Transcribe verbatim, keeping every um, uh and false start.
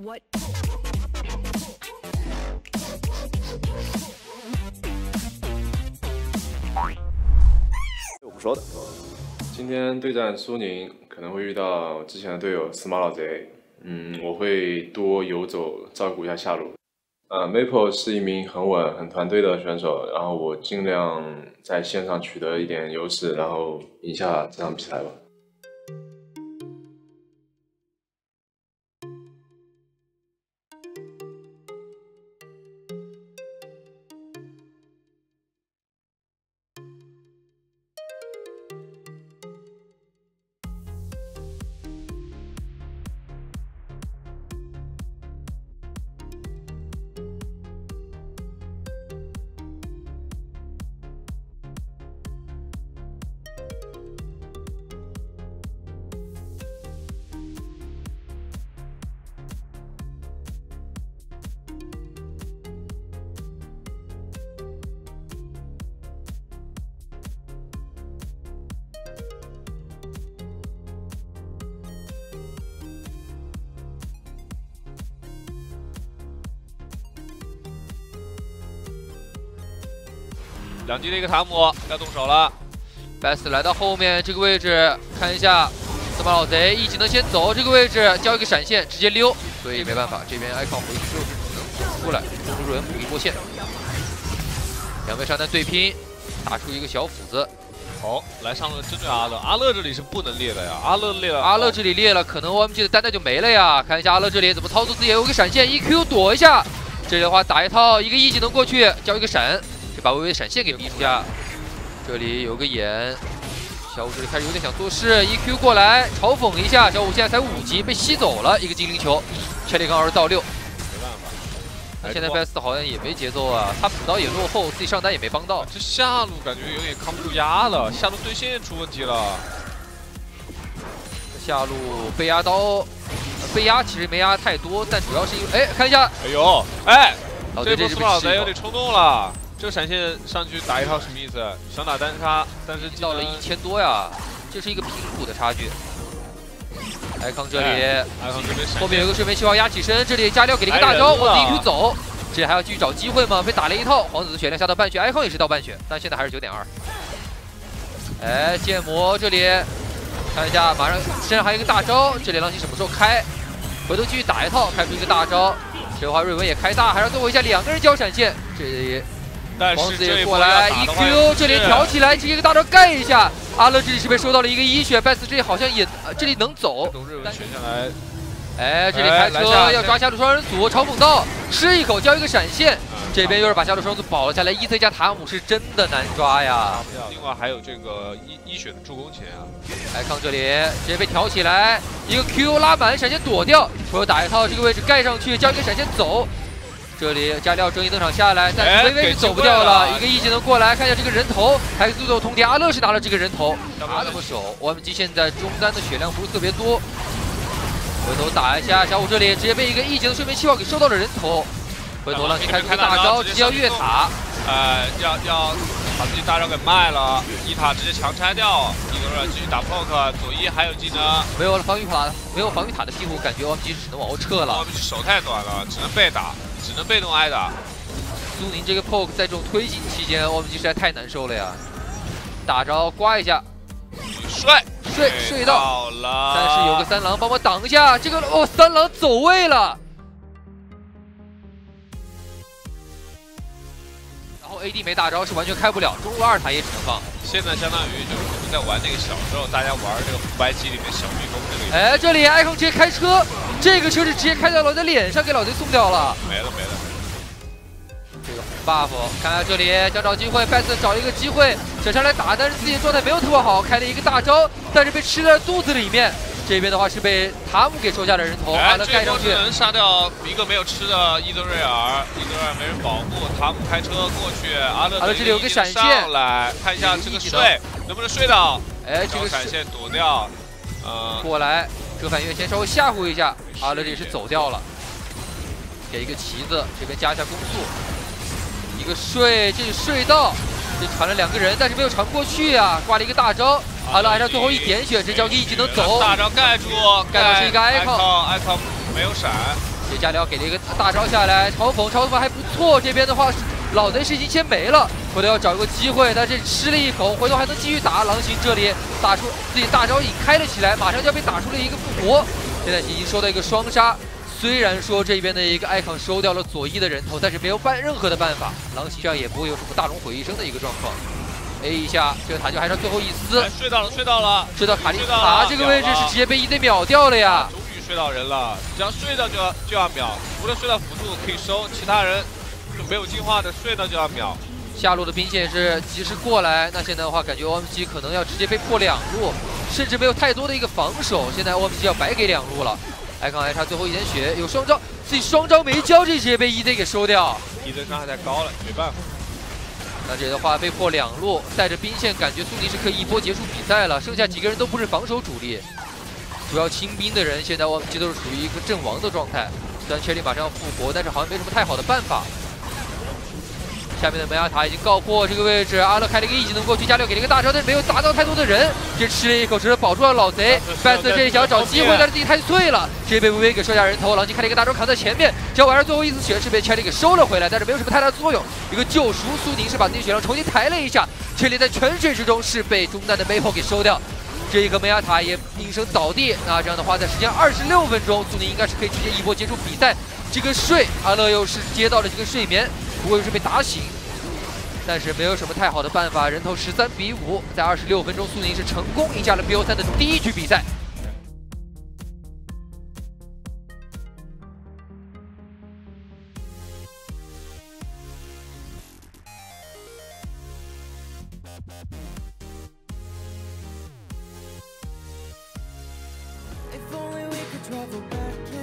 What？ 我不说的。今天对战苏宁可能会遇到之前的队友司马老贼，嗯，我会多游走照顾一下下路。呃 ，Maple 是一名很稳、很团队的选手，然后我尽量在线上取得一点优势，然后赢下这场比赛吧。 两级的一个塔姆要动手了 ，Best 来到后面这个位置，看一下司马老贼一技能先走，这个位置交一个闪现直接溜，所以没办法，这边 icon 回去之后是只能走出来，中路瑞恩补一波线。两位上单对拼，打出一个小斧子。 好，来上路针对阿乐，阿乐这里是不能裂的呀，阿乐裂了， 阿乐这里裂了，可能 O M G 的单单就没了呀。看一下阿乐这里怎么操作，自己有个闪现 ，E Q 躲一下，这里的话打一套一个 E 技能过去，交一个闪。 把微微的闪现给逼出下，这里有个眼，小五这里开始有点想做事 ，E Q 过来嘲讽一下，小五现在才五级被吸走了一个精灵球，切里刚二十到六， 没办法。 那现在 B S 好像也没节奏啊，他补刀也落后，自己上单也没帮到， 这下路感觉有点扛不住压了，下路对线出问题了。 下路被压刀，被压其实没压太多，但主要是因为哎看一下， 哎呦哎，这波这苏老贼有点冲动了。 这个闪现上去打一套什么意思？想打单杀，但是到了一千多呀，这是一个平补的差距。艾康这里， 艾康这边后面有个睡眠气泡压起身，这里加料给了一个大招，我 E Q 走，这里还要继续找机会吗？被打了一套，皇子的血量下到半血，艾康也是到半血，但现在还是九点二。哎，剑魔这里看一下，马上身上还有一个大招，这里狼星什么时候开？回头继续打一套，开出一个大招。这话瑞文也开大，还要最后一下两个人交闪现，这里。 皇子也过来 ，E Q 这里挑起来，直接一个大招盖一下。阿乐这里是被收到了一个一血 ，Best 这里好像也这里能走。 选下来， 哎，这里开车要抓下路双人组，嘲讽到吃一口交一个闪现，这边又是把下路双人组保了下来。E C 加塔姆是真的难抓呀。 另外还有这个一一血的助攻钱啊。 来看这里直接被挑起来，一个 Q 拉满闪现躲掉，回头打一套这个位置盖上去，交一个闪现走。 这里加料正义登场下来，但是微微是走不掉了。一个 E 技能过来，看一下这个人头，还是速度通牒。阿乐是拿了这个人头，打怎么守 ？O M G 现在中单的血量不是特别多，回头打一下小五这里直接被一个 E 技能睡眠气泡给收到了人头，回头浪星开出大招，直接要越塔， 呃，要要把自己大招给卖了，一塔直接强拆掉，一个人继续打 poke， 左一还有技能， 没有了防御塔，没有防御塔的屁股，感觉 O M G 只能往后撤了。 O M G 手太短了，只能被打。 只能被动挨打。 苏宁这个 poke 在这种推进期间 ，O M G 实在太难受了呀！大招刮一下， 睡睡睡到了， 但是有个三郎帮我挡一下，这个哦三郎走位了。然后 A D 没大招是完全开不了，中路二塔也只能放。 现在相当于就是我们在玩那个小时候大家玩这个红白机里面小蜜蜂这个。 哎，这里艾康直接开车。 这个车是直接开到老贼脸上，给老贼送掉了。 没了没了。 这个红 buff， 看看这里想找机会 ，Best 找一个机会闪上来打，但是自己的状态没有特别好，开了一个大招，但是被吃在肚子里面。这边的话是被塔姆给收下了人头，阿乐盖上去。 能杀掉一个没有吃的伊泽瑞尔，伊泽瑞尔没人保护，塔姆开车过去，阿乐阿乐这里有个闪现， 上来看一下这个睡能不能睡到。 哎，这个闪现躲掉，呃， 过来。 折返月先稍微吓唬一下，阿乐这里是走掉了，给一个旗子，这边加一下攻速，一个睡，这里睡到，这传了两个人，但是没有传过去啊，挂了一个大招，阿乐还剩最后一点血，这交给一技能走， 大招盖住， 盖住是一个 icon， icon 没有闪， 这加辽给了一个大招下来，嘲讽嘲讽还不错。这边的话，老贼是已经先没了，回头要找一个机会，但是吃了一口，回头还能继续打。狼行这里打出自己大招已开了起来，马上就要被打出了一个复活。现在已经收到一个双杀。 虽然说这边的一个艾康收掉了左一的人头，但是没有办任何的办法，狼行这样也不会有什么大龙毁一生的一个状况。A 一下，这个塔就还剩最后一丝， 哎、睡到了，睡到了， 睡到卡利塔这个位置是直接被 E Z 秒掉了呀！ 终于睡到人了，只要睡到就要就要秒，除了睡到辅助可以收，其他人就没有进化的睡到就要秒。 下路的兵线是及时过来，那现在的话，感觉 O M G 可能要直接被破两路，甚至没有太多的一个防守，现在 O M G 要白给两路了。 艾康还差最后一点血，有双招，自己双招没交，这直接被 E Z 给收掉。 E Z 伤害太高了，没办法。 那这的话被迫两路，带着兵线，感觉苏宁是可以一波结束比赛了。剩下几个人都不是防守主力，主要清兵的人现在我们这都是属于一个阵亡的状态。虽然确立马上要复活，但是好像没什么太好的办法。 下面的梅亚塔已经告破这个位置，阿乐开了一个 E 技能过去，加六给了一个大招，但是没有打到太多的人，这吃了一口，只是保住了老贼。范斯这里想要找机会，但是自己太脆了，直接被微微给收下人头。狼藉开了一个大招扛在前面，小玩意儿最后一丝血是被切里给收了回来，但是没有什么太大的作用。一个救赎，苏宁是把自己血量重新抬了一下，切里在泉水之中是被中单的 Maple 给收掉。这一个梅亚塔也应声倒地，那这样的话，在时间二十六分钟，苏宁应该是可以直接一波结束比赛。这个睡，阿乐又是接到了这个睡眠，不过又是被打醒。 但是没有什么太好的办法，人头十三比五，在二十六分钟，苏宁是成功赢下了 B O 三的第一局比赛。 If only we could travel back.